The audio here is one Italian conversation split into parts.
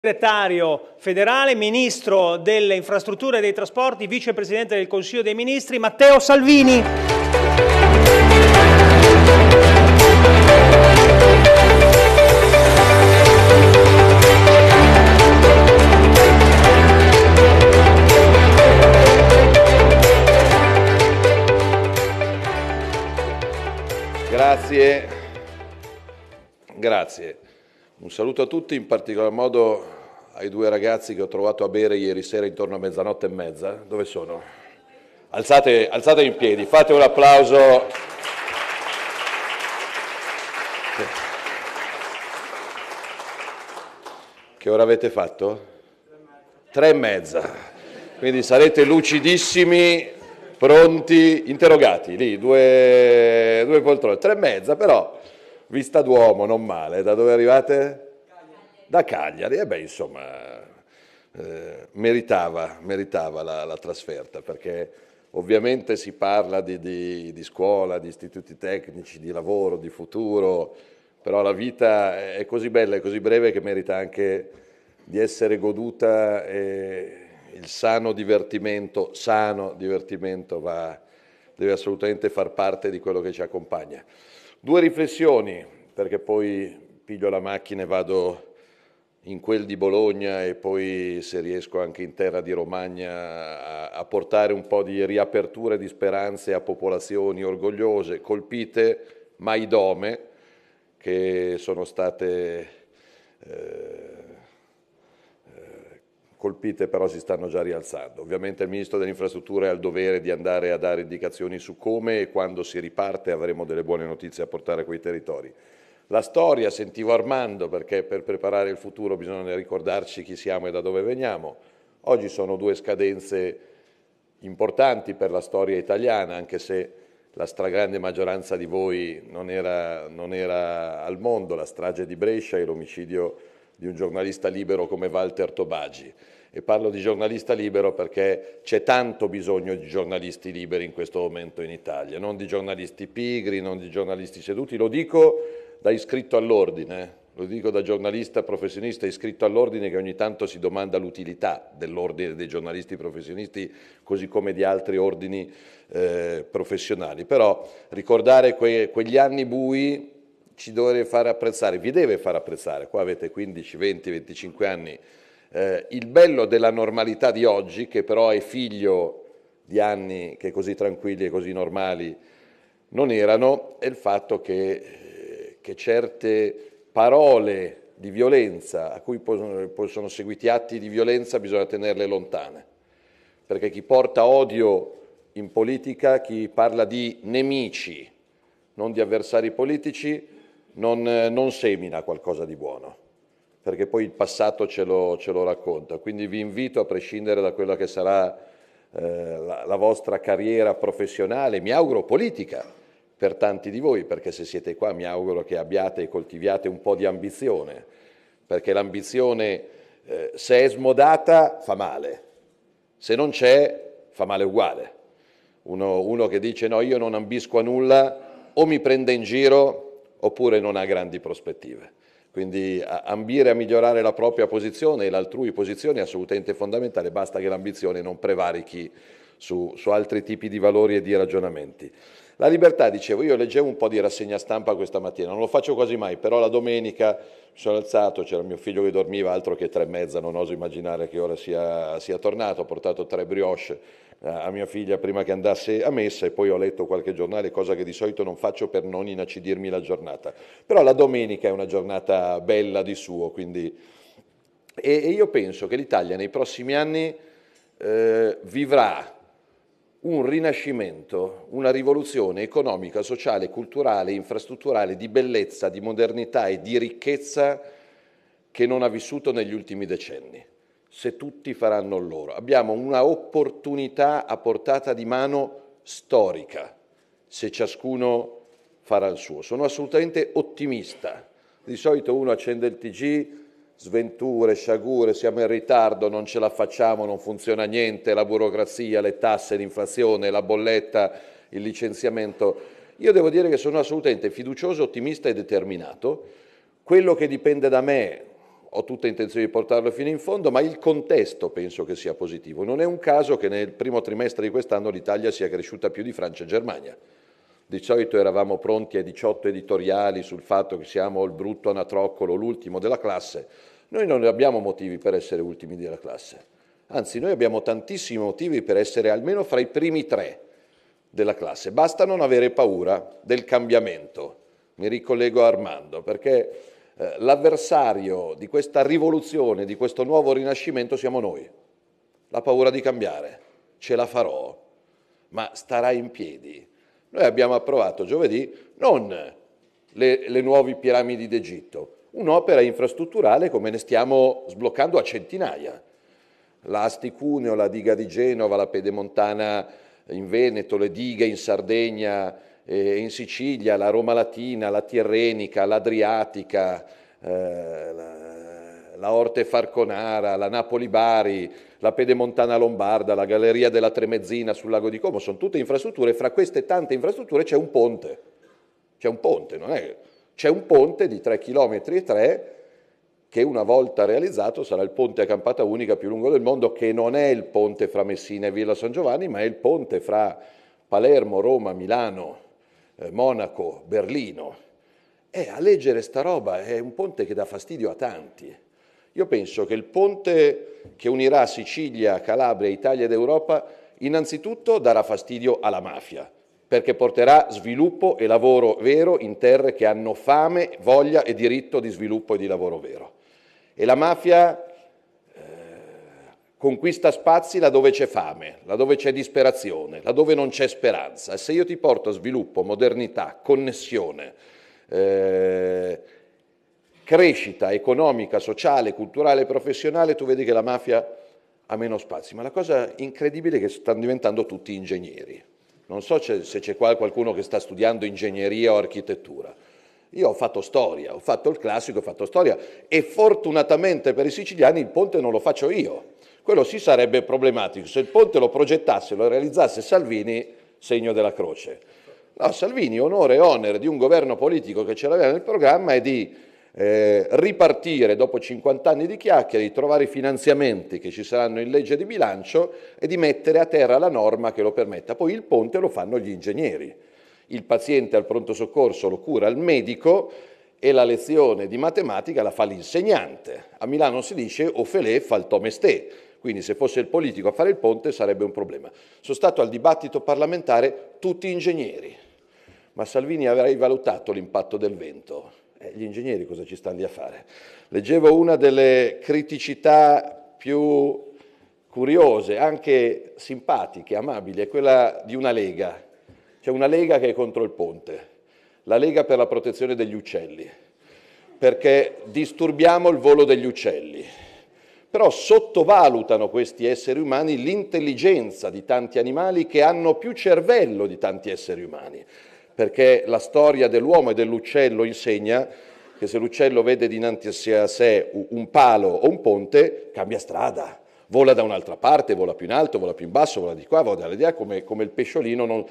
Segretario federale, Ministro delle Infrastrutture e dei Trasporti, Vicepresidente del Consiglio dei Ministri, Matteo Salvini. Grazie. Un saluto a tutti, in particolar modo ai due ragazzi che ho trovato a bere ieri sera intorno a mezzanotte e mezza. Dove sono? Alzate in piedi, fate un applauso. Che ora avete fatto? 3:30. Quindi sarete lucidissimi, pronti, interrogati, lì, due poltrone. 3:30, però, vista d'uomo, non male. Da dove arrivate? Da Cagliari. E beh, insomma, meritava la trasferta, perché ovviamente si parla di scuola, di istituti tecnici, di lavoro, di futuro, però la vita è così bella e così breve che merita anche di essere goduta, e il sano divertimento deve assolutamente far parte di quello che ci accompagna. Due riflessioni, perché poi piglio la macchina e vado in quel di Bologna e poi, se riesco, anche in terra di Romagna, a portare un po' di riaperture di speranze a popolazioni orgogliose, colpite, ma idome, che sono state colpite, però si stanno già rialzando. Ovviamente il Ministro delle Infrastrutture ha il dovere di andare a dare indicazioni su come e quando si riparte avremo delle buone notizie a portare a quei territori. La storia, sentivo Armando, perché per preparare il futuro bisogna ricordarci chi siamo e da dove veniamo. Oggi sono due scadenze importanti per la storia italiana, anche se la stragrande maggioranza di voi non era al mondo, la strage di Brescia e l'omicidio di un giornalista libero come Walter Tobagi. E parlo di giornalista libero perché c'è tanto bisogno di giornalisti liberi in questo momento in Italia, non di giornalisti pigri, non di giornalisti seduti. Lo dico da iscritto all'ordine, lo dico da giornalista professionista iscritto all'ordine, che ogni tanto si domanda l'utilità dell'ordine dei giornalisti professionisti, così come di altri ordini professionali. Però ricordare quegli anni bui ci deve fare apprezzare, vi deve fare apprezzare, qua avete 15, 20, 25 anni, il bello della normalità di oggi, che però è figlio di anni che così tranquilli e così normali non erano, è il fatto che certe parole di violenza, a cui possono seguiti atti di violenza, bisogna tenerle lontane, perché chi porta odio in politica, chi parla di nemici, non di avversari politici, non semina qualcosa di buono, perché poi il passato ce lo racconta. Quindi vi invito, a prescindere da quella che sarà la vostra carriera professionale, mi auguro politica, per tanti di voi, perché se siete qua mi auguro che abbiate e coltiviate un po' di ambizione, perché l'ambizione, se è smodata, fa male, se non c'è, fa male uguale. Uno che dice no, io non ambisco a nulla, o mi prende in giro oppure non ha grandi prospettive. Quindi ambire a migliorare la propria posizione e l'altrui posizione è assolutamente fondamentale, basta che l'ambizione non prevarichi su altri tipi di valori e di ragionamenti. La libertà, dicevo, io leggevo un po' di rassegna stampa questa mattina, non lo faccio quasi mai, però la domenica mi sono alzato, c'era mio figlio che dormiva, altro che 3:30, non oso immaginare che ora sia tornato, ho portato 3 brioche a mia figlia prima che andasse a messa e poi ho letto qualche giornale, cosa che di solito non faccio per non inacidirmi la giornata. Però la domenica è una giornata bella di suo, quindi... E io penso che l'Italia nei prossimi anni vivrà un rinascimento, una rivoluzione economica, sociale, culturale, infrastrutturale, di bellezza, di modernità e di ricchezza che non ha vissuto negli ultimi decenni, se tutti faranno il loro. Abbiamo una opportunità a portata di mano storica, se ciascuno farà il suo. Sono assolutamente ottimista. Di solito uno accende il TG, sventure, sciagure, siamo in ritardo, non ce la facciamo, non funziona niente, la burocrazia, le tasse, l'inflazione, la bolletta, il licenziamento. Io devo dire che sono assolutamente fiducioso, ottimista e determinato. Quello che dipende da me, ho tutta intenzione di portarlo fino in fondo, ma il contesto penso che sia positivo. Non è un caso che nel primo trimestre di quest'anno l'Italia sia cresciuta più di Francia e Germania. Di solito eravamo pronti ai 18 editoriali sul fatto che siamo il brutto anatroccolo, l'ultimo della classe. Noi non abbiamo motivi per essere ultimi della classe, anzi noi abbiamo tantissimi motivi per essere almeno fra i primi 3 della classe. Basta non avere paura del cambiamento. Mi ricollego a Armando, perché l'avversario di questa rivoluzione, di questo nuovo rinascimento siamo noi. La paura di cambiare, ce la farò, ma starà in piedi. Noi abbiamo approvato giovedì non le nuove piramidi d'Egitto, un'opera infrastrutturale come ne stiamo sbloccando a centinaia. La Asti-Cuneo, la diga di Genova, la Pedemontana in Veneto, le dighe in Sardegna, in Sicilia, la Roma Latina, la Tirrenica, l'Adriatica, la Orte-Farconara, la Napoli-Bari, la Pedemontana Lombarda, la Galleria della Tremezzina sul lago di Como, sono tutte infrastrutture. Fra queste tante infrastrutture c'è un ponte. C'è un ponte, non è? C'è un ponte di 3,3 km che una volta realizzato sarà il ponte a campata unica più lungo del mondo, che non è il ponte fra Messina e Villa San Giovanni, ma è il ponte fra Palermo, Roma, Milano, Monaco, Berlino. A leggere sta roba è un ponte che dà fastidio a tanti. Io penso che il ponte che unirà Sicilia, Calabria, Italia ed Europa innanzitutto darà fastidio alla mafia, perché porterà sviluppo e lavoro vero in terre che hanno fame, voglia e diritto di sviluppo e di lavoro vero. E la mafia conquista spazi laddove c'è fame, laddove c'è disperazione, laddove non c'è speranza. E se io ti porto sviluppo, modernità, connessione, crescita economica, sociale, culturale e professionale, tu vedi che la mafia ha meno spazi. Ma la cosa incredibile è che stanno diventando tutti ingegneri. Non so se c'è qualcuno che sta studiando ingegneria o architettura. Io ho fatto storia, ho fatto il classico, ho fatto storia e fortunatamente per i siciliani il ponte non lo faccio io. Quello sì sarebbe problematico. Se il ponte lo progettasse, lo realizzasse Salvini, segno della croce. No, Salvini, onore e onere di un governo politico che ce l'aveva nel programma, è di ripartire dopo 50 anni di chiacchiere, di trovare i finanziamenti che ci saranno in legge di bilancio e di mettere a terra la norma che lo permetta. Poi il ponte lo fanno gli ingegneri. Il paziente al pronto soccorso lo cura il medico e la lezione di matematica la fa l'insegnante. A Milano si dice o felè faltò mestè, quindi se fosse il politico a fare il ponte sarebbe un problema. Sono stato al dibattito parlamentare tutti ingegneri, ma Salvini avrei valutato l'impatto del vento. Gli ingegneri cosa ci stanno lì a fare? Leggevo una delle criticità più curiose, anche simpatiche, amabili, è quella di una Lega. C'è una Lega che è contro il ponte, la Lega per la protezione degli uccelli, perché disturbiamo il volo degli uccelli. Però sottovalutano questi esseri umani l'intelligenza di tanti animali che hanno più cervello di tanti esseri umani, perché la storia dell'uomo e dell'uccello insegna che se l'uccello vede dinanzi a sé un palo o un ponte, cambia strada, vola da un'altra parte, vola più in alto, vola più in basso, vola di qua, vola di là, come il pesciolino.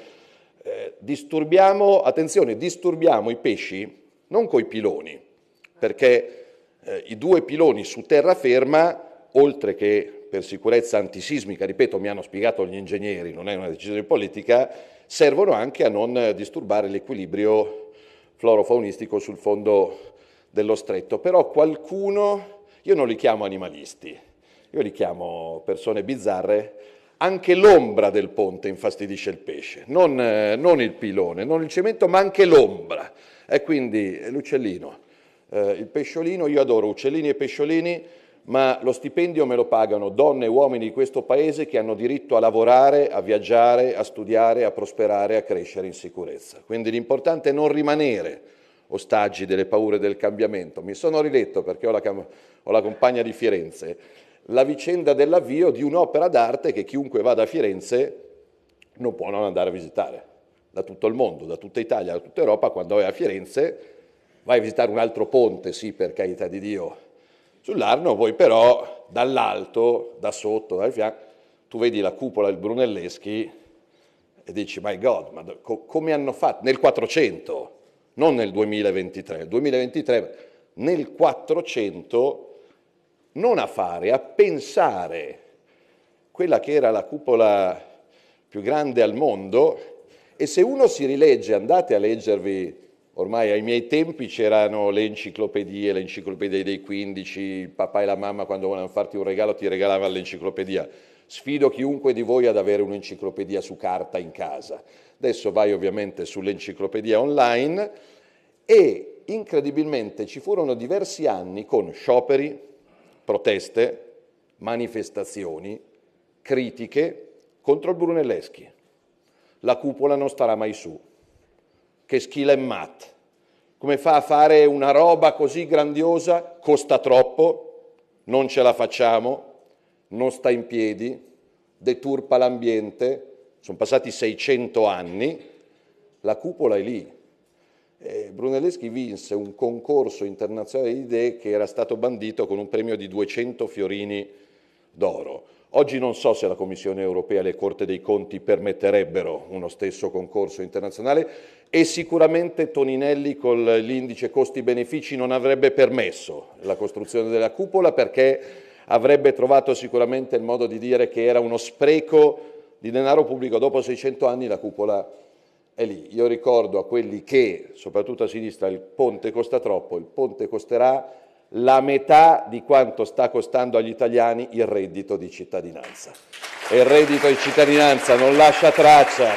Disturbiamo i pesci non coi piloni, perché i 2 piloni su terraferma, oltre che per sicurezza antisismica, ripeto, mi hanno spiegato gli ingegneri, non è una decisione politica, servono anche a non disturbare l'equilibrio florofaunistico sul fondo dello stretto. Però qualcuno, io non li chiamo animalisti, io li chiamo persone bizzarre, anche l'ombra del ponte infastidisce il pesce, non il pilone, non il cemento, ma anche l'ombra. E quindi l'uccellino, il pesciolino, io adoro uccellini e pesciolini, ma lo stipendio me lo pagano donne e uomini di questo paese che hanno diritto a lavorare, a viaggiare, a studiare, a prosperare, a crescere in sicurezza. Quindi l'importante è non rimanere ostaggi delle paure del cambiamento. Mi sono riletto, perché ho la compagna di Firenze, la vicenda dell'avvio di un'opera d'arte che chiunque vada a Firenze non può non andare a visitare, da tutto il mondo, da tutta Italia, da tutta Europa. Quando vai a Firenze vai a visitare un altro ponte, sì, per carità di Dio, sull'Arno, poi però dall'alto, da sotto, dal fianco, tu vedi la cupola del Brunelleschi e dici, my God, ma come hanno fatto? Nel 400, non nel 2023, nel 2023, nel 400 non a fare, a pensare quella che era la cupola più grande al mondo. E se uno si rilegge, andate a leggervi, ormai ai miei tempi c'erano le enciclopedie dei 15, il papà e la mamma quando volevano farti un regalo ti regalavano l'enciclopedia. Sfido chiunque di voi ad avere un'enciclopedia su carta in casa. Adesso vai ovviamente sull'enciclopedia online e incredibilmente ci furono diversi anni con scioperi, proteste, manifestazioni, critiche contro il Brunelleschi. La cupola non starà mai su. Che schile mat. Come fa a fare una roba così grandiosa? Costa troppo, non ce la facciamo, non sta in piedi, deturpa l'ambiente. Sono passati 600 anni, la cupola è lì. Brunelleschi vinse un concorso internazionale di idee che era stato bandito con un premio di 200 fiorini d'oro. Oggi non so se la Commissione europea e le Corte dei Conti permetterebbero uno stesso concorso internazionale e sicuramente Toninelli con l'indice costi-benefici non avrebbe permesso la costruzione della cupola perché avrebbe trovato sicuramente il modo di dire che era uno spreco di denaro pubblico. Dopo 600 anni la cupola è lì. Io ricordo a quelli che, soprattutto a sinistra, il ponte costa troppo, il ponte costerà la metà di quanto sta costando agli italiani il reddito di cittadinanza. E il reddito di cittadinanza non lascia traccia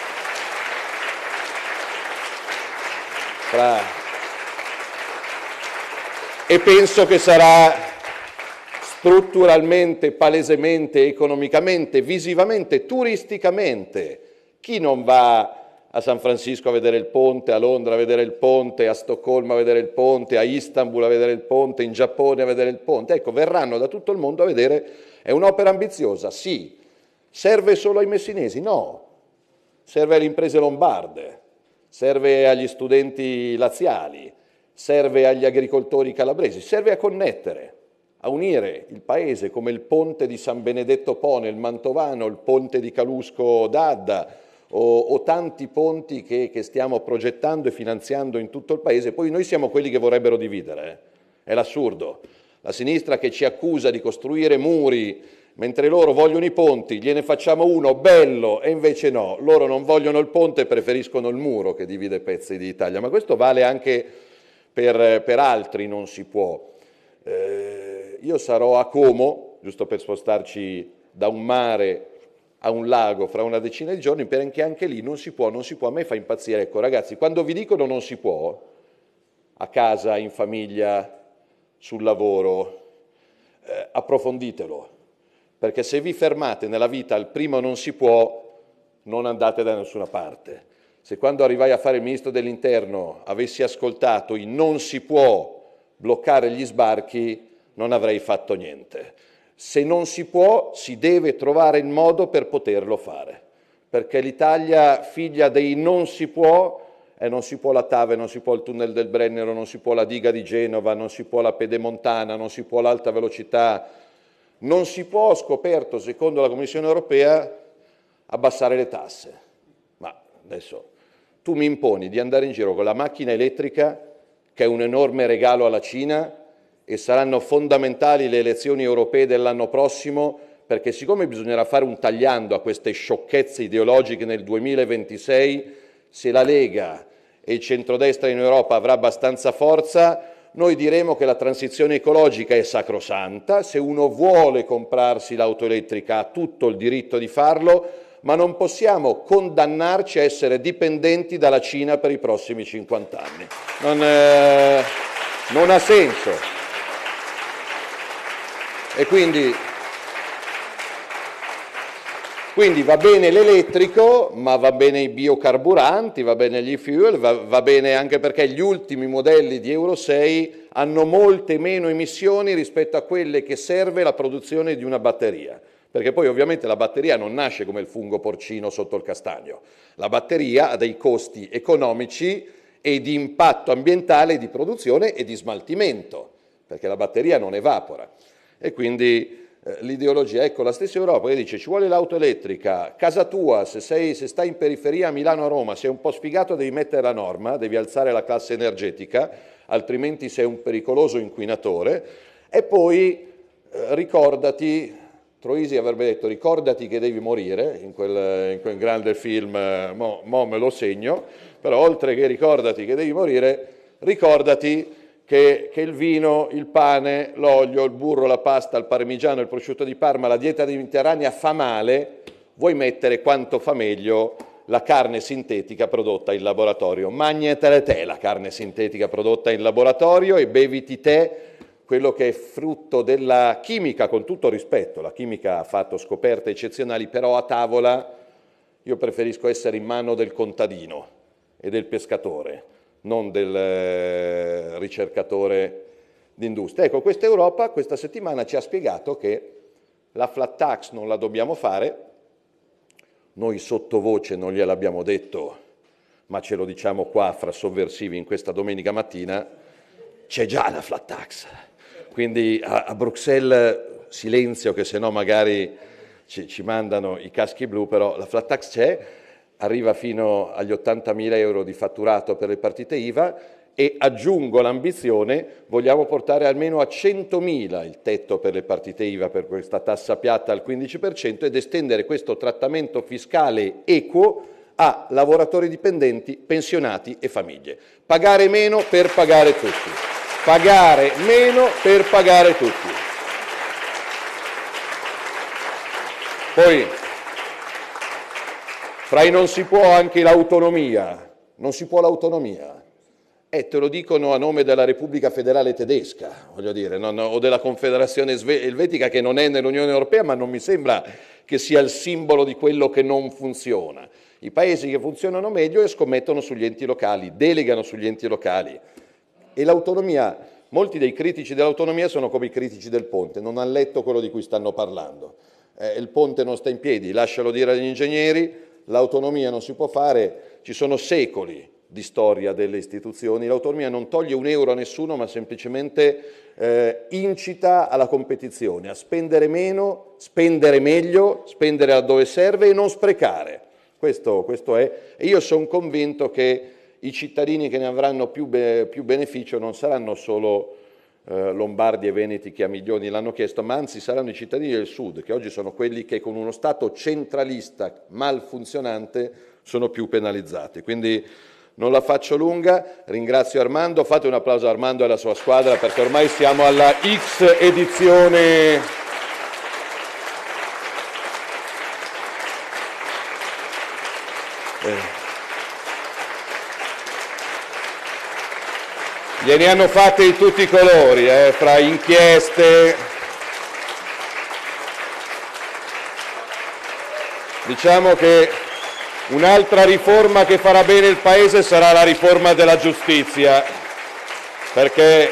e penso che sarà strutturalmente, palesemente, economicamente, visivamente, turisticamente. Chi non va a San Francisco a vedere il ponte, a Londra a vedere il ponte, a Stoccolma a vedere il ponte, a Istanbul a vedere il ponte, in Giappone a vedere il ponte? Ecco, verranno da tutto il mondo a vedere. È un'opera ambiziosa, sì. Serve solo ai messinesi? No. Serve alle imprese lombarde, serve agli studenti laziali, serve agli agricoltori calabresi, serve a connettere, a unire il paese come il ponte di San Benedetto Po nel Mantovano, il ponte di Calusco d'Adda, o tanti ponti che stiamo progettando e finanziando in tutto il paese. Poi noi siamo quelli che vorrebbero dividere, è l'assurdo. La sinistra che ci accusa di costruire muri, mentre loro vogliono i ponti, gliene facciamo uno bello e invece no, loro non vogliono il ponte, preferiscono il muro che divide pezzi d'Italia. Ma questo vale anche per altri, non si può. Io sarò a Como, giusto per spostarci da un mare a un lago fra una decina di giorni, perché anche lì non si può, a me fa impazzire. Ecco ragazzi, quando vi dicono non si può, a casa, in famiglia, sul lavoro, approfonditelo, perché se vi fermate nella vita al primo non si può, non andate da nessuna parte. Se quando arrivai a fare il ministro dell'Interno avessi ascoltato i non si può bloccare gli sbarchi, non avrei fatto niente. Se non si può, si deve trovare il modo per poterlo fare, perché l'Italia, figlia dei non si può, non si può la TAV, non si può il tunnel del Brennero, non si può la diga di Genova, non si può la pedemontana, non si può l'alta velocità, non si può, ho scoperto, secondo la Commissione europea, abbassare le tasse. Ma adesso tu mi imponi di andare in giro con la macchina elettrica, che è un enorme regalo alla Cina, e saranno fondamentali le elezioni europee dell'anno prossimo, perché siccome bisognerà fare un tagliando a queste sciocchezze ideologiche nel 2026, se la Lega e il centrodestra in Europa avrà abbastanza forza, noi diremo che la transizione ecologica è sacrosanta, se uno vuole comprarsi l'auto elettrica ha tutto il diritto di farlo, ma non possiamo condannarci a essere dipendenti dalla Cina per i prossimi 50 anni. Non ha senso. E quindi va bene l'elettrico, ma va bene i biocarburanti, va bene gli e-fuel, va bene anche perché gli ultimi modelli di Euro 6 hanno molte meno emissioni rispetto a quelle che serve la produzione di una batteria. Perché poi ovviamente la batteria non nasce come il fungo porcino sotto il castagno. La batteria ha dei costi economici e di impatto ambientale, di produzione e di smaltimento, perché la batteria non evapora. E quindi l'ideologia, ecco, la stessa Europa che dice ci vuole l'auto elettrica, casa tua, se stai in periferia a Milano o a Roma, sei un po' sfigato, devi mettere la norma, devi alzare la classe energetica, altrimenti sei un pericoloso inquinatore, e poi ricordati, Troisi avrebbe detto ricordati che devi morire, in quel grande film, mo me lo segno, però oltre che ricordati che devi morire, ricordati che il vino, il pane, l'olio, il burro, la pasta, il parmigiano, il prosciutto di Parma, la dieta mediterranea fa male, vuoi mettere quanto fa meglio la carne sintetica prodotta in laboratorio. Magnetele te la carne sintetica prodotta in laboratorio e beviti te quello che è frutto della chimica, con tutto rispetto. La chimica ha fatto scoperte eccezionali, però a tavola io preferisco essere in mano del contadino e del pescatore, non del ricercatore d'industria. Ecco, questa Europa questa settimana ci ha spiegato che la flat tax non la dobbiamo fare, noi sottovoce non gliel'abbiamo detto, ma ce lo diciamo qua fra sovversivi in questa domenica mattina, c'è già la flat tax. Quindi a Bruxelles silenzio, che se no magari ci mandano i caschi blu, però la flat tax c'è, arriva fino agli 80.000 euro di fatturato per le partite IVA e aggiungo l'ambizione, vogliamo portare almeno a 100.000 il tetto per le partite IVA per questa tassa piatta al 15% ed estendere questo trattamento fiscale equo a lavoratori dipendenti, pensionati e famiglie. Pagare meno per pagare tutti. Pagare meno per pagare tutti. Poi, fra i non si può anche l'autonomia. Non si può l'autonomia. Te lo dicono a nome della Repubblica Federale Tedesca, voglio dire, o della Confederazione Elvetica, che non è nell'Unione Europea, ma non mi sembra che sia il simbolo di quello che non funziona. I paesi che funzionano meglio scommettono sugli enti locali, delegano sugli enti locali. E l'autonomia, molti dei critici dell'autonomia sono come i critici del ponte, non hanno letto quello di cui stanno parlando. Il ponte non sta in piedi, lascialo dire agli ingegneri, l'autonomia non si può fare, ci sono secoli di storia delle istituzioni, l'autonomia non toglie un euro a nessuno, ma semplicemente incita alla competizione, a spendere meno, spendere meglio, spendere laddove serve e non sprecare. Questo è, e io sono convinto che i cittadini che ne avranno più beneficio non saranno solo lombardi e veneti che a milioni l'hanno chiesto, ma anzi saranno i cittadini del Sud, che oggi sono quelli che con uno Stato centralista malfunzionante sono più penalizzati. Quindi non la faccio lunga, ringrazio Armando, fate un applauso a Armando e alla sua squadra perché ormai siamo alla X edizione. Gliene hanno fatte di tutti i colori, fra inchieste. Diciamo che un'altra riforma che farà bene il Paese sarà la riforma della giustizia, perché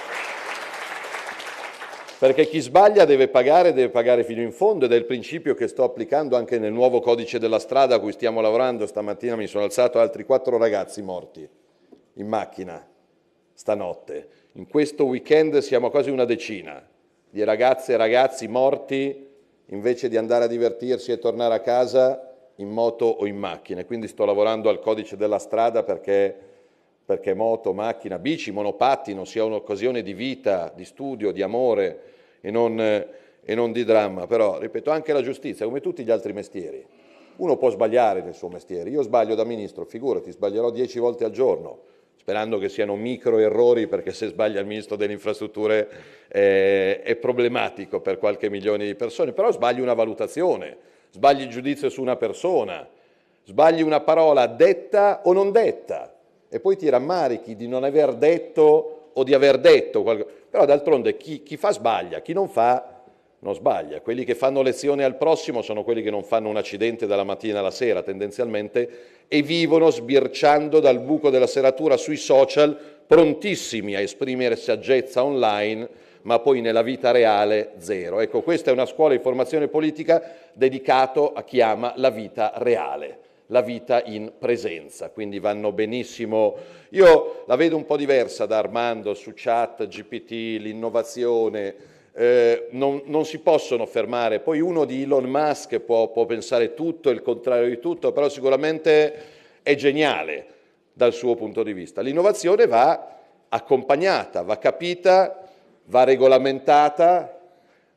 chi sbaglia deve pagare fino in fondo, ed è il principio che sto applicando anche nel nuovo codice della strada a cui stiamo lavorando. Stamattina mi sono alzato altri 4 ragazzi morti in macchina stanotte. In questo weekend siamo quasi una decina di ragazze e ragazzi morti invece di andare a divertirsi e tornare a casa in moto o in macchina. Quindi sto lavorando al codice della strada perché moto, macchina, bici, monopattino sia un'occasione di vita, di studio, di amore e non di dramma. Però, ripeto, anche la giustizia, come tutti gli altri mestieri, uno può sbagliare nel suo mestiere. Io sbaglio da ministro, figurati, sbaglierò 10 volte al giorno, sperando che siano micro errori, perché se sbaglia il ministro delle infrastrutture è problematico per qualche milione di persone, però sbagli una valutazione, sbagli il giudizio su una persona, sbagli una parola detta o non detta e poi ti rammarichi di non aver detto o di aver detto qualcosa. Però d'altronde chi fa sbaglia, chi non fa non sbaglia. Quelli che fanno lezione al prossimo sono quelli che non fanno un accidente dalla mattina alla sera tendenzialmente e vivono sbirciando dal buco della serratura sui social, prontissimi a esprimere saggezza online, ma poi nella vita reale zero. Ecco, questa è una scuola di formazione politica dedicato a chi ama la vita reale, la vita in presenza, quindi vanno benissimo. Io la vedo un po' diversa da Armando su Chat, GPT, l'innovazione. Non si possono fermare. Poi uno di Elon Musk può pensare tutto, il contrario di tutto, però sicuramente è geniale dal suo punto di vista. L'innovazione va accompagnata, va capita, va regolamentata,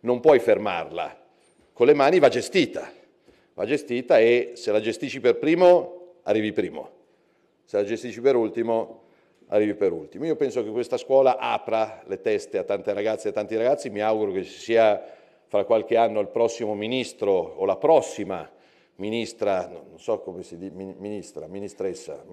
non puoi fermarla. Con le mani va gestita e se la gestisci per primo, arrivi primo. Se la gestisci per ultimo, arrivi per ultimo. Io penso che questa scuola apra le teste a tante ragazze e a tanti ragazzi, mi auguro che ci sia fra qualche anno il prossimo ministro o la prossima ministra, non so come si dice, ministressa,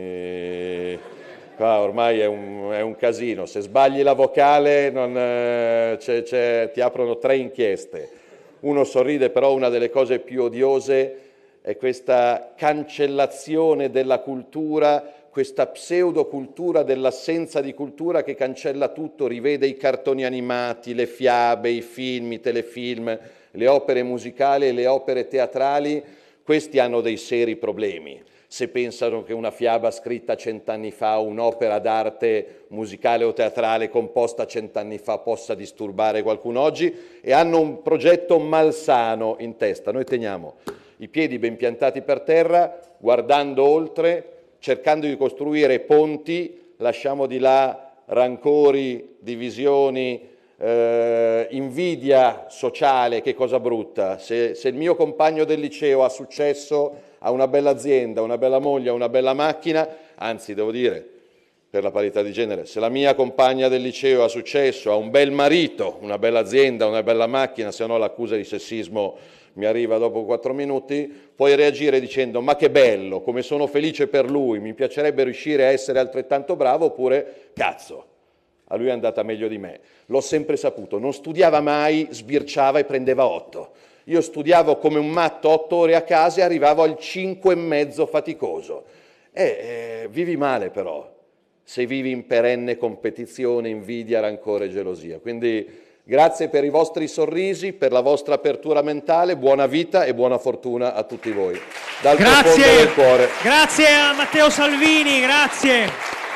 qua ormai è un casino, se sbagli la vocale ti aprono 3 inchieste. Uno sorride, però una delle cose più odiose è questa cancellazione della cultura, questa pseudocultura dell'assenza di cultura che cancella tutto, rivede i cartoni animati, le fiabe, i film, i telefilm, le opere musicali e le opere teatrali. Questi hanno dei seri problemi. Se pensano che una fiaba scritta 100 anni fa o un'opera d'arte musicale o teatrale composta 100 anni fa possa disturbare qualcuno oggi, e hanno un progetto malsano in testa. Noi teniamo i piedi ben piantati per terra, guardando oltre, cercando di costruire ponti, lasciamo di là rancori, divisioni, invidia sociale, che cosa brutta. Se il mio compagno del liceo ha successo, ha una bella azienda, una bella moglie, una bella macchina, anzi devo dire, per la parità di genere, se la mia compagna del liceo ha successo, ha un bel marito, una bella azienda, una bella macchina, se no l'accusa di sessismo mi arriva dopo 4 minuti, puoi reagire dicendo ma che bello, come sono felice per lui, mi piacerebbe riuscire a essere altrettanto bravo, oppure cazzo, a lui è andata meglio di me. L'ho sempre saputo, non studiava mai, sbirciava e prendeva 8. Io studiavo come un matto 8 ore a casa e arrivavo al 5,5 faticoso. Vivi male però, se vivi in perenne competizione, invidia, rancore e gelosia. Quindi grazie per i vostri sorrisi, per la vostra apertura mentale, buona vita e buona fortuna a tutti voi. Dal profondo del cuore. Grazie a Matteo Salvini, grazie.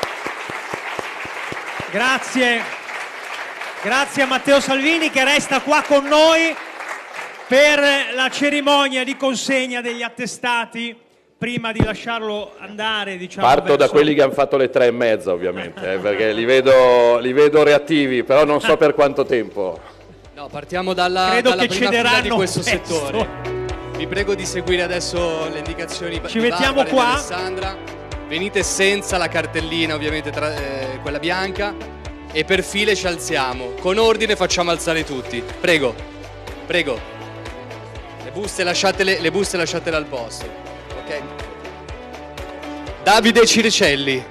Grazie a Matteo Salvini che resta qua con noi per la cerimonia di consegna degli attestati. Prima di lasciarlo andare, diciamo, parto da quelli che hanno fatto le 3,5 ovviamente, perché li vedo reattivi, però non so per quanto tempo. No, partiamo dalla prima fila di questo settore. Vi prego di seguire adesso le indicazioni. Ci mettiamo qua. Alessandra, venite senza la cartellina, ovviamente quella bianca, e per file ci alziamo. Con ordine facciamo alzare tutti. Prego, prego. Le buste lasciatele al posto. Davide Ciricelli.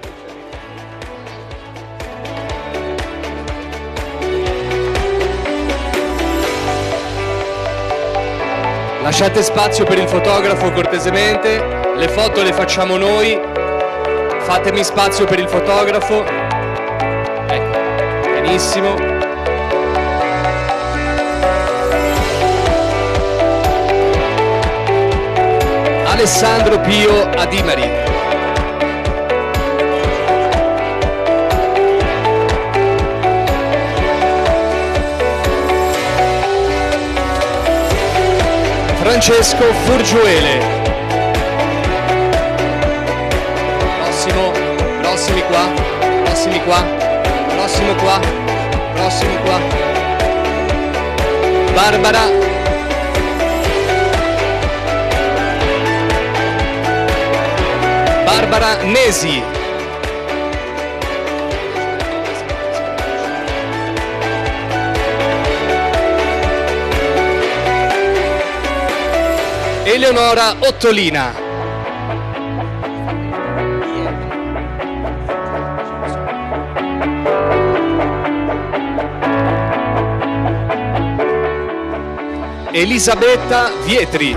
Lasciate spazio per il fotografo cortesemente, le foto le facciamo noi, fatemi spazio per il fotografo. Ecco, benissimo. Alessandro Pio Adimari. Francesco Furgiuele. Prossimi qua, prossimo qua. Barbara Nesi. Eleonora Ottolina. Elisabetta Vietri.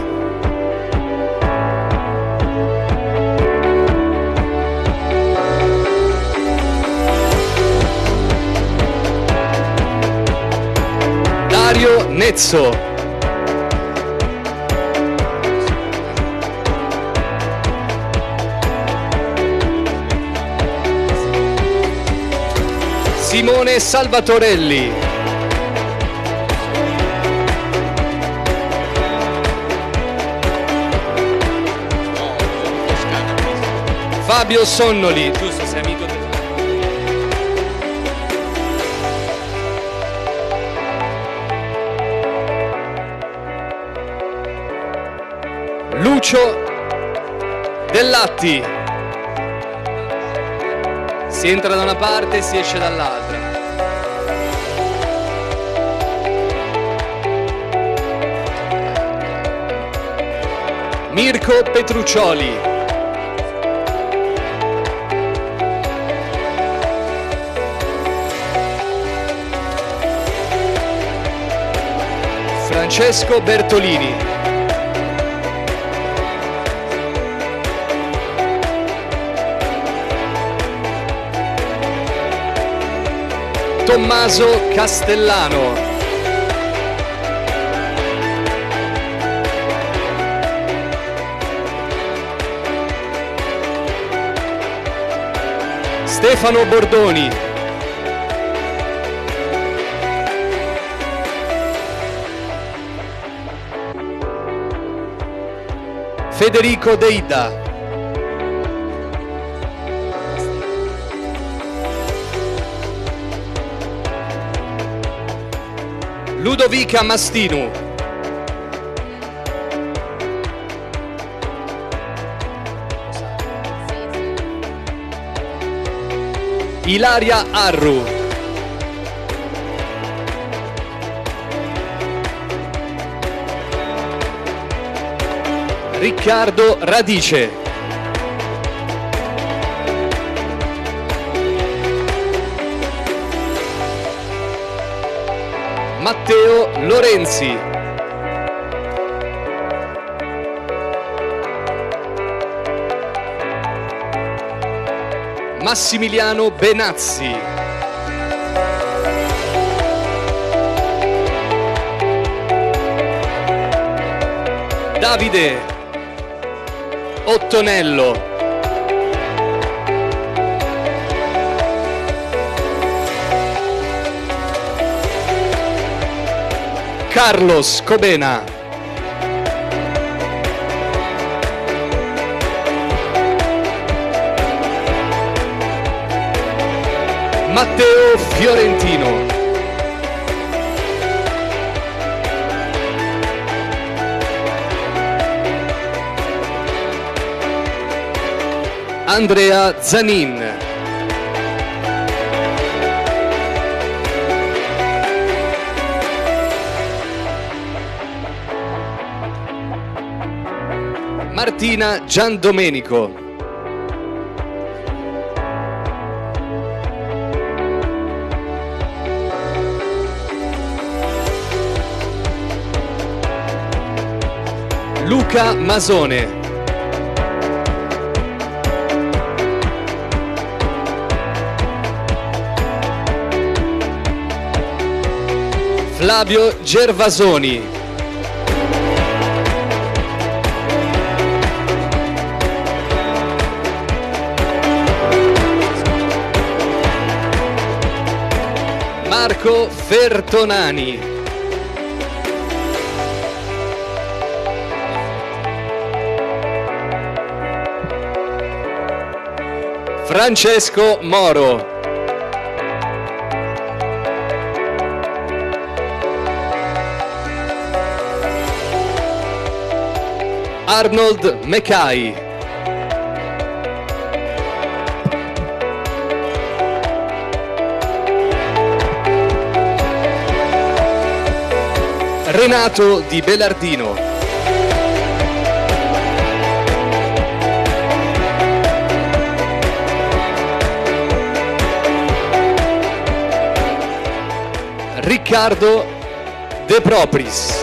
Dario Nezzo. Simone Salvatorelli. Fabio Sonnoli. Giusto, sei amico del... Lucio Dellatti. Si entra da una parte e si esce dall'altra. Mirko Petruccioli. Francesco Bertolini. Tommaso Castellano. Stefano Bordoni. Federico Deida. Ludovica Mastinu. Ilaria Arru. Riccardo Radice. Matteo Lorenzi. Massimiliano Benazzi. Davide Ottonello. Carlos Cobena. Matteo Fiorentino. Andrea Zanin. Martina Giandomenico. Luca Masone. Flavio Gervasoni. Marco Fertonani. Francesco Moro. Arnold Mecai. Renato Di Belardino. Riccardo De Propris.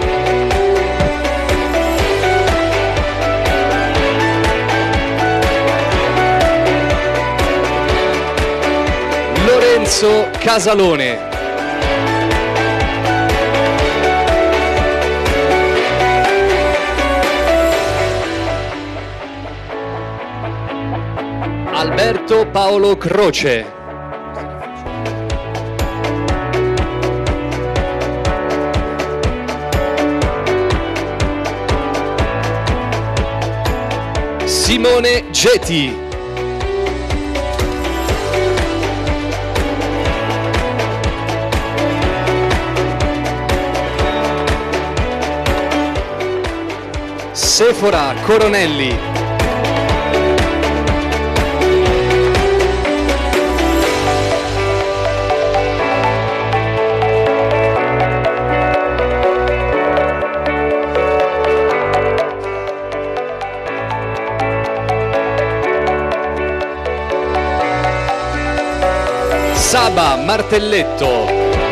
Lorenzo Casalone. Alberto Paolo Croce. Simone Geti. Sephora Coronelli. Saba Martelletto.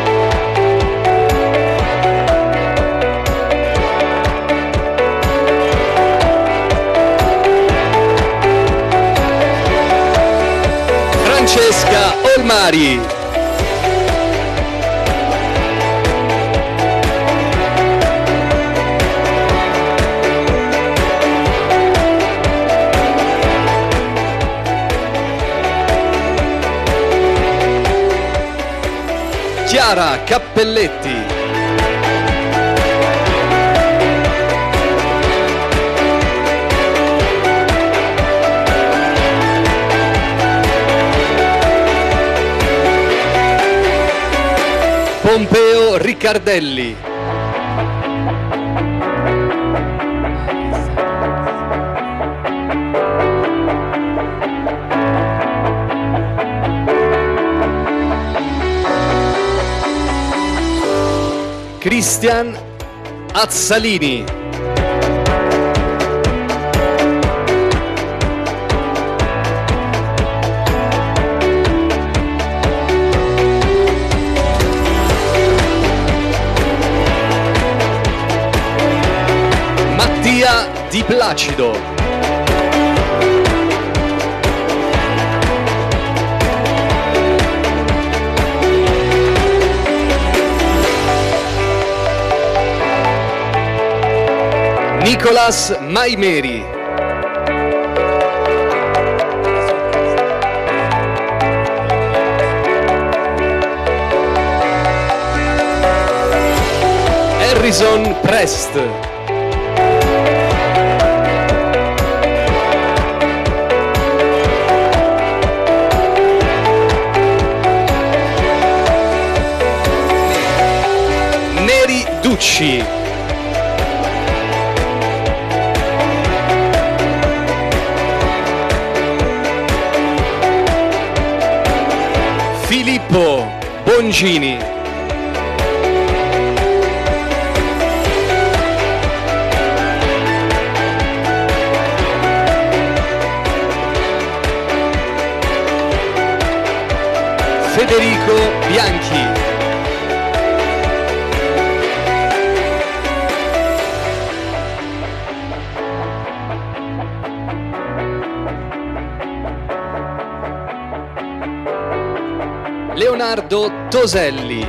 Francesca Olmari. Chiara Cappelletti. Pompeo Riccardelli. Cristian Azzalini. Mattia Di Placido. Nicolas Maimeri. Harrison Prest. Neri Ducci. Filippo Bongini. Federico Bianchi. Leonardo Toselli.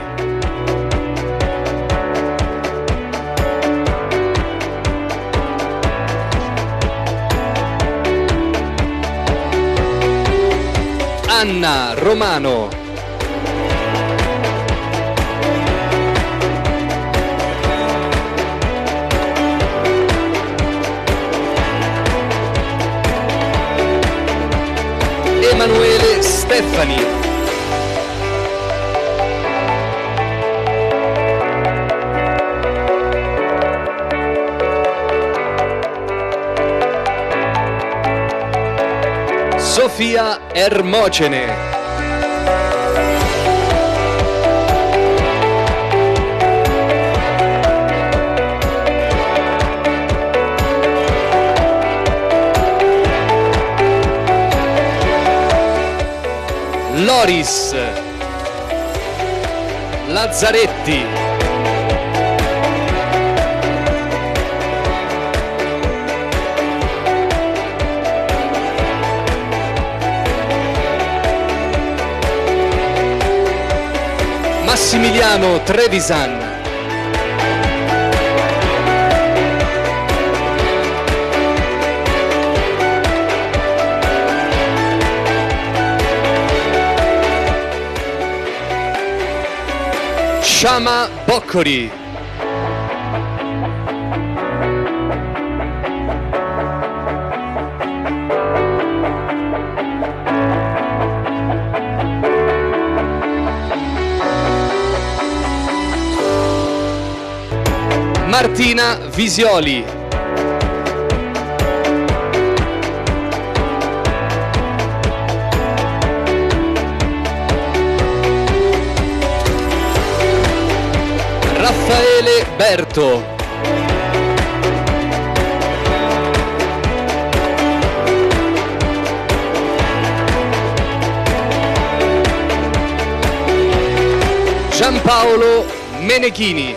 Anna Romano. Emanuele Stefani. Sofia Ermocene. Loris Lazzaretti. Massimiliano Trevisan. Shama Boccori. Martina Visioli. Berto. Giampaolo Menechini.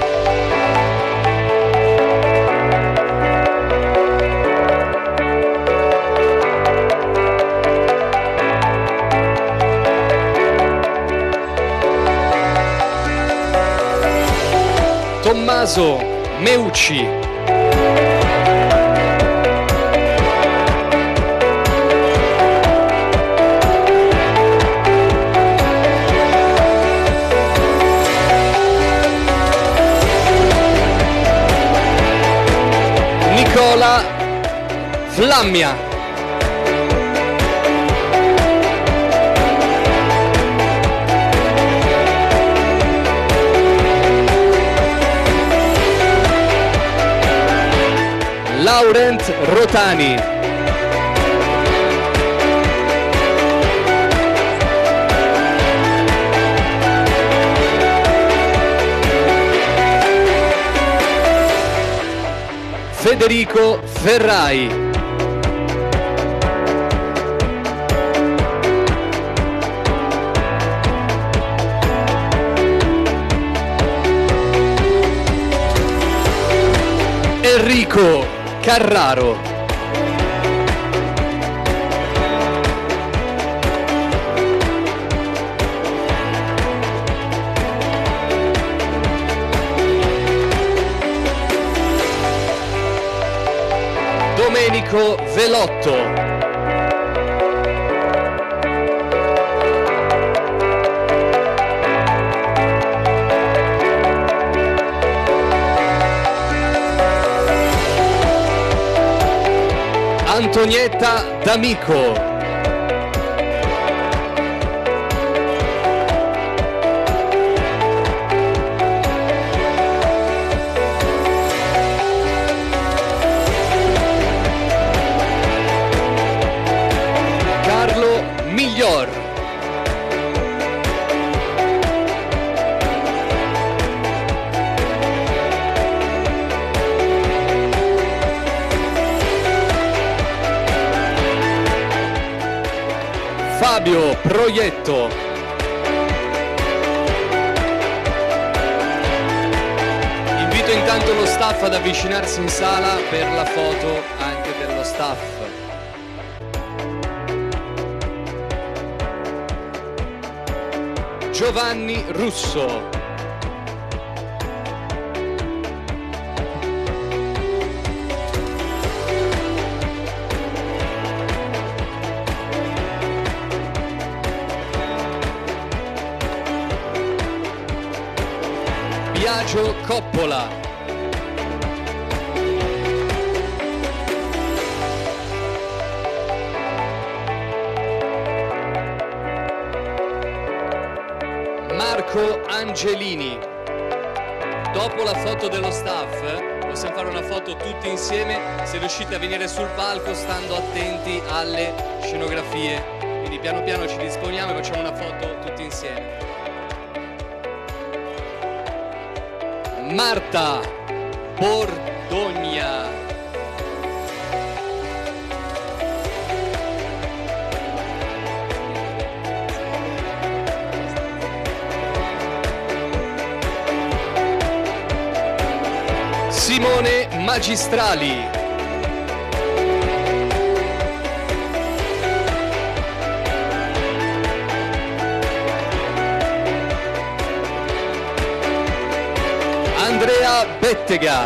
Tommaso Meucci. Nicola Flammia. Laurent Rotani. Federico Ferrai. Enrico Carraro. Domenico Velotto. Antonietta D'Amico. Carlo Miglior. Fabio Proietto. Invito intanto lo staff ad avvicinarsi in sala per la foto anche dello staff. Giovanni Russo. Biagio Coppola. Marco Angelini. Dopo la foto dello staff possiamo fare una foto tutti insieme, se riuscite a venire sul palco stando attenti alle scenografie. Quindi piano piano ci disponiamo e facciamo una foto tutti insieme. Marta Bordogna. Simone Magistrali. Andrea Bettega.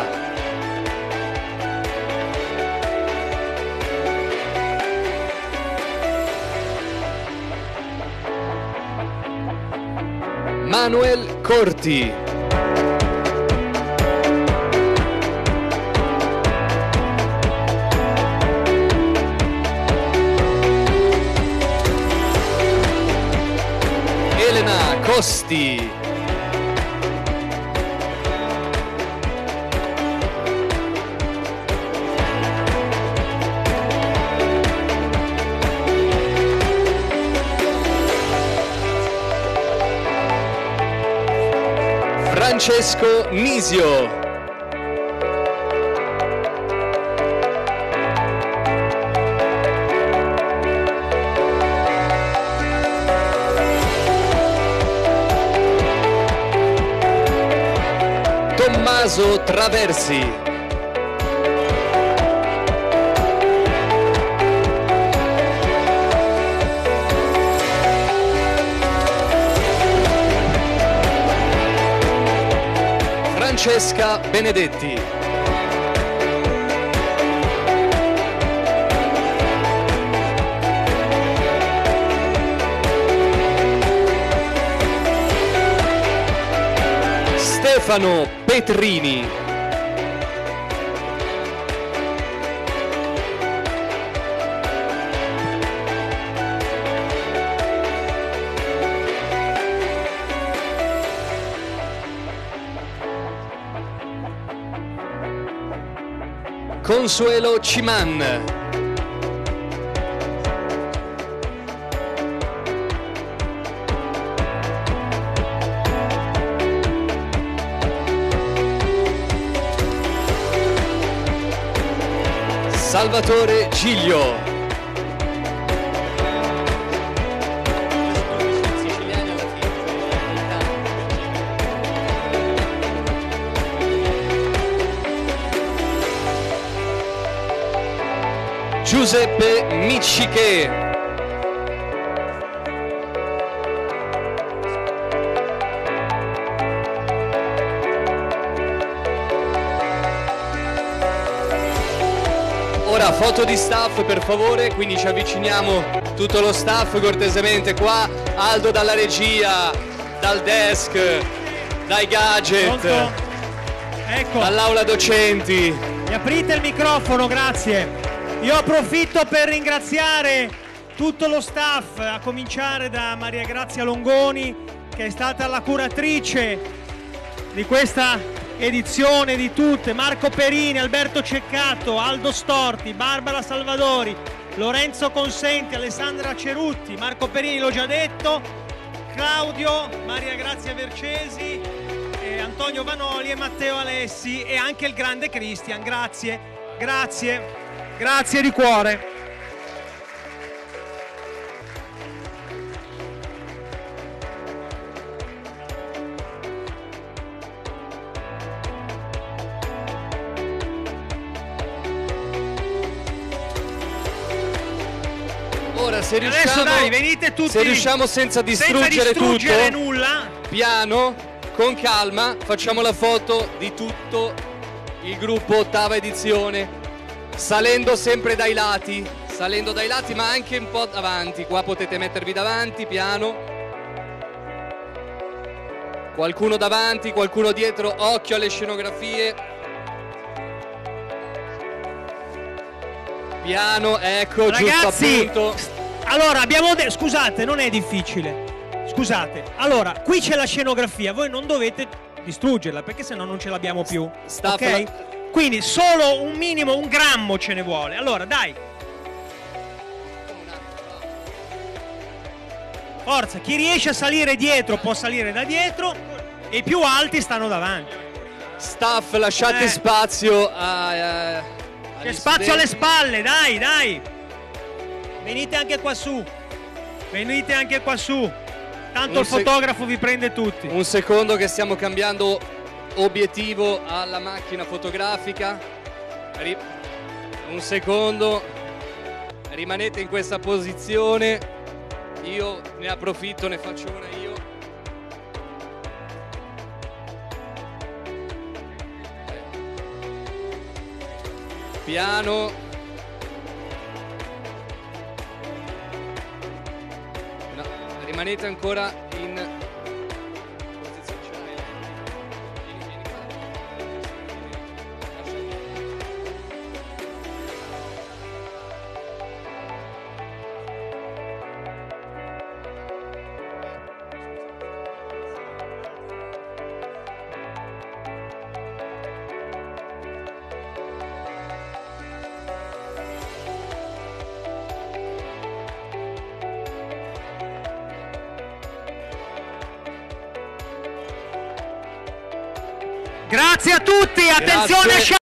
Manuel Corti. Elena Costi. Francesco Nisio. Tommaso Traversi. Francesca Benedetti. Stefano Petrini. Consuelo Ciman. Salvatore Giglio. Giuseppe Micciche. Ora foto di staff per favore, quindi ci avviciniamo tutto lo staff cortesemente qua, Aldo dalla regia, dal desk, dai gadget, ecco, dall'aula docenti. Mi aprite il microfono, grazie. Io approfitto per ringraziare tutto lo staff, a cominciare da Maria Grazia Longoni, che è stata la curatrice di questa edizione di tutte, Marco Perini, Alberto Ceccato, Aldo Storti, Barbara Salvadori, Lorenzo Consenti, Alessandra Cerutti, Marco Perini l'ho già detto, Claudio, Maria Grazia Vercesi, Antonio Vanoli e Matteo Alessi e anche il grande Cristian. Grazie, grazie. Grazie di cuore. Ora se riusciamo, adesso dai, venite tutti, se riusciamo senza distruggere tutto, nulla, piano, con calma, facciamo la foto di tutto il gruppo ottava edizione. Salendo sempre dai lati, ma anche un po' davanti. Qua potete mettervi davanti, piano. Qualcuno davanti, qualcuno dietro, occhio alle scenografie. Piano, ecco, ragazzi, giusto appunto. Allora, scusate, non è difficile. Scusate, allora, qui c'è la scenografia, voi non dovete distruggerla, perché sennò non ce l'abbiamo più. Ok? Quindi solo un minimo, un grammo ce ne vuole. Allora, dai. Forza, chi riesce a salire dietro può salire da dietro e i più alti stanno davanti. Staff, lasciate spazio a... C'è spazio alle spalle, dai, dai. Venite anche qua su. Venite anche qua su. Tanto il fotografo vi prende tutti. Un secondo che stiamo cambiando obiettivo alla macchina fotografica. Un secondo, rimanete in questa posizione, io ne approfitto, ne faccio una io. Piano. No, rimanete ancora in Grazie a tutti, attenzione. Grazie.